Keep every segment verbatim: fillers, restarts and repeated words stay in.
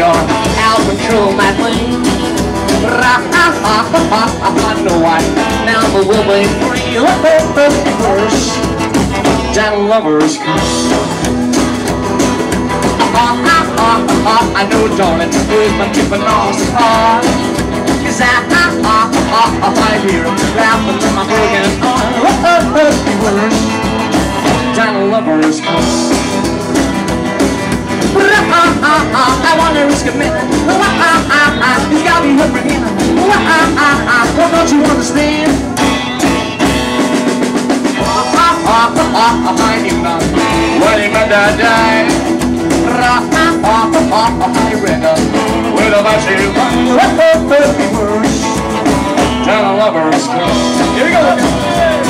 you're out patrol my lane. I know I now will be free. First, down lovers I know, darling, where's my keeping on star? Cause I, I, I, I, I hear him laughing in my broken arm. Down lovers I wanna risk a minute. He's got me hooked again. Well, don't you understand? I knew not when he meant to die. I read up with about you. Worse than a lover's club. Here we go.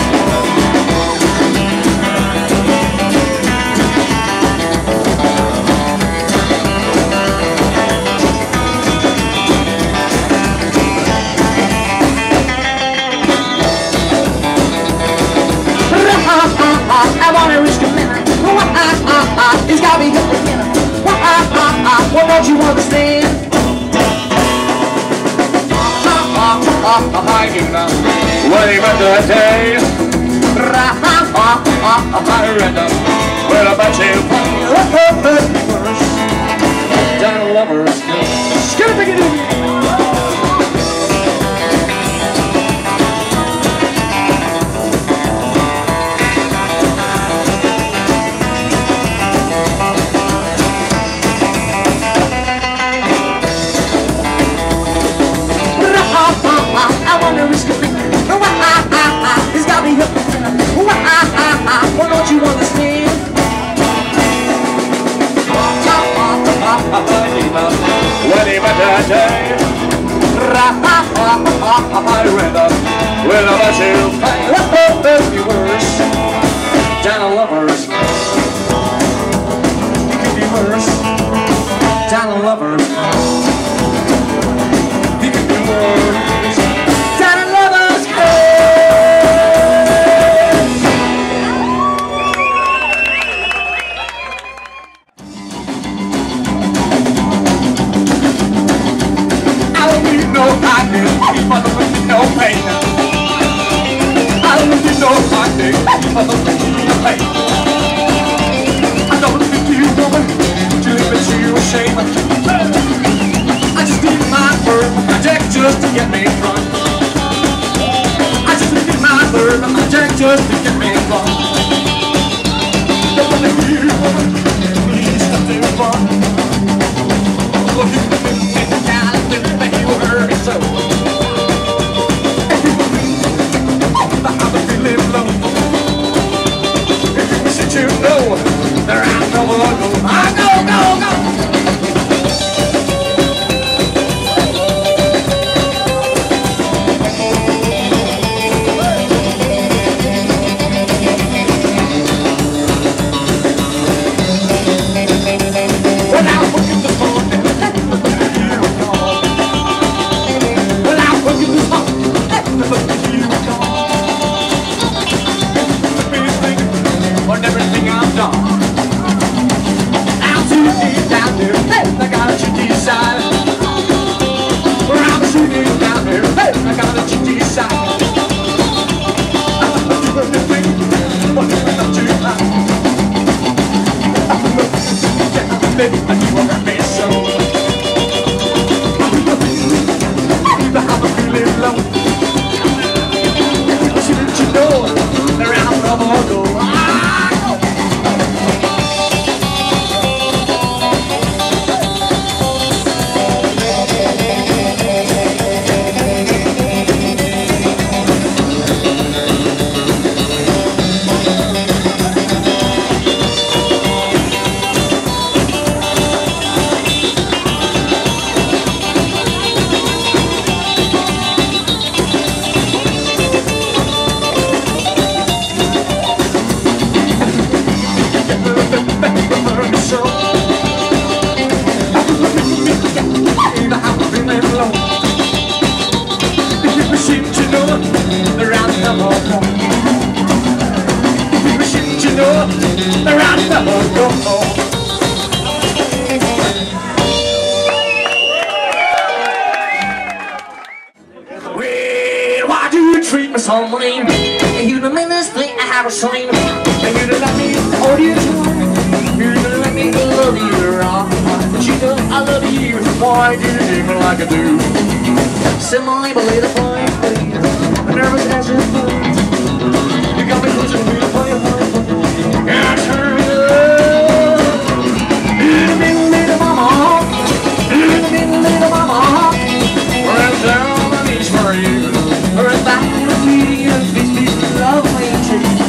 I wanna risk a minute. He's got me hooked again. Well, don't you understand? I knew not what he meant to say. I read up with about you. Down lovers. Skip it, take it in. He's got me hooked. Well, don't you understand? When he met that day, I read up with a bunch of viewers down a lover's. You could be worse down a lover's. You could be worse. No pain. I don't think you know my name. I don't think you know pain. I don't think you woman to admit you a shame. I just need my bird, my jack just to get me drunk. I just need my bird, my jack just to get me drunk. Don't think you woman, please stop doing fun. Look at the thing in the guy that you hurt me so. You know, there ain't no more go. I go, go, go. Well, I'll look at the phone and let me look at you. Well, I'll look at the phone and let me look at you. On everything I've done, I'm too deep down here. Hey, I gotta you decide. I'm too deep down here. Hey, I gotta you decide. I'm do everything, but it's not too high. Yeah, baby, you hurt me so. I'm feeling low. Shouldn't you know there ain't no more go. Around the so lame. You don't mean this thing I have a shame. And you don't let me hold you too. You don't let me love you wrong. But you know I love you. Why do you do me like I do? Similarly, believe the point, please. Nervous as your foot. You got me closer to me to play a play, play. Yeah, turn me up. Little bit, little mama. Little bit, little mama. We're down on my knees for you. We're back to me, and please, please, love me too.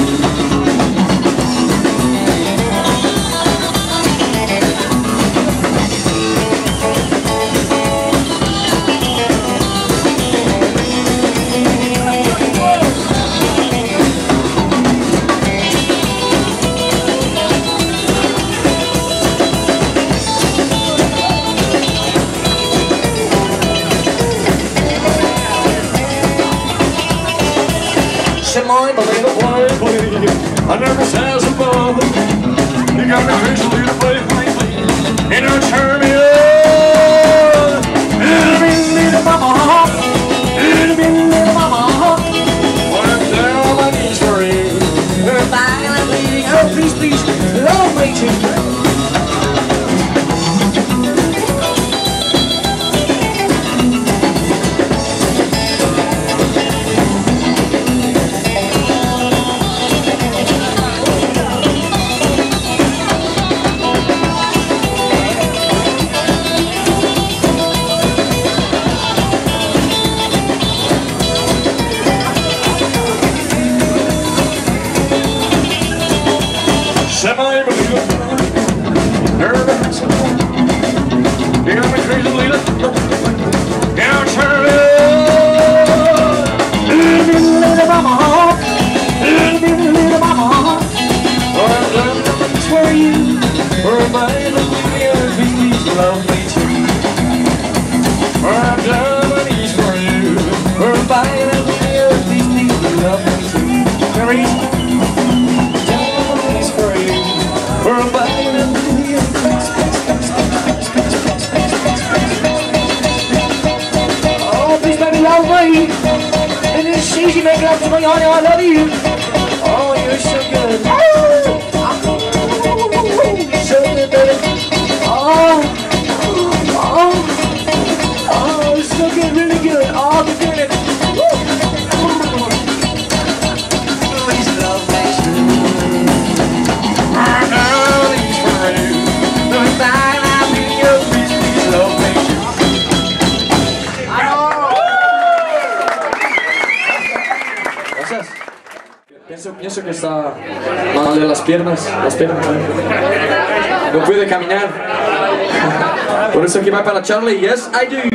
My believe it, play, play. I never says above. You got me crazy to play, play, play. You know, turn me up. Little bit, little mama. Little bit, little mama. I'm down on my knees for you. We're fine, I'm bleeding. Oh, please, please, love me too. And it's easy making up to me, honey, I love you. Oh, you're so good. Oh, you're so good, baby. Oh, oh, oh, you're so good, really good. Oh, you're doing it. Please love me too. I know these for you. The time I've been your please, please love me too. Pienso, pienso que está mal de las piernas, las piernas. No puede caminar. Por eso aquí va para Charlie. Yes, I do.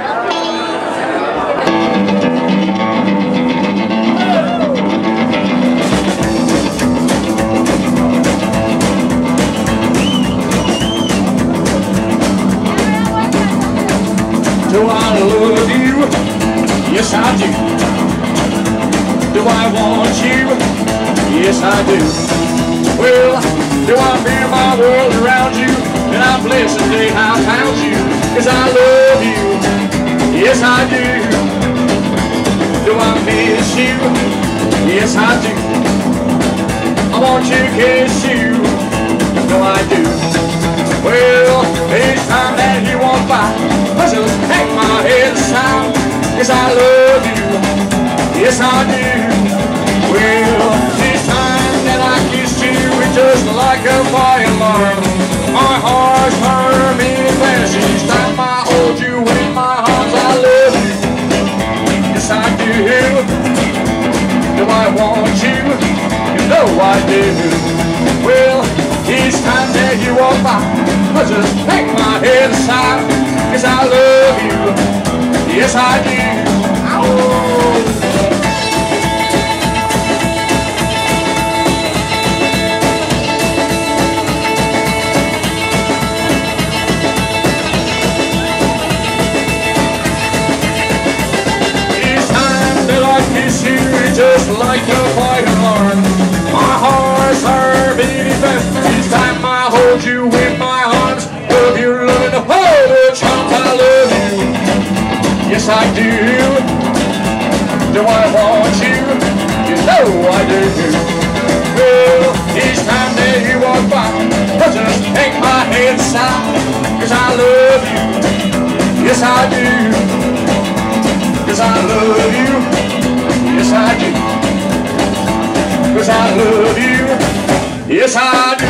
Do I love you? Yes, I do. Do I want you? Yes, I do. Well, do I feel my world around you? And I'm blessed the day I found you. Cause I love you. Yes, I do. Do I miss you? Yes, I do. I want to kiss you. No, I do. Well, each time that you walk by, I just hang my head aside. Cause I love you. Yes, I do. Well, this time that I kissed you, it's just like a fire alarm. My heart's beating fast each time I hold you in my arms. I love you. Yes, I do. Do I want you? You know I do. Well, each time that you walk by, I just hang my head aside. Cause I love you. Yes, I do. Oh. Just like a fire alarm, my heart's are beating fast. Each time I hold you in my arms, love you, loving the whole chunk. I love you. Yes, I do. Do I want you? love you. Yes, I do.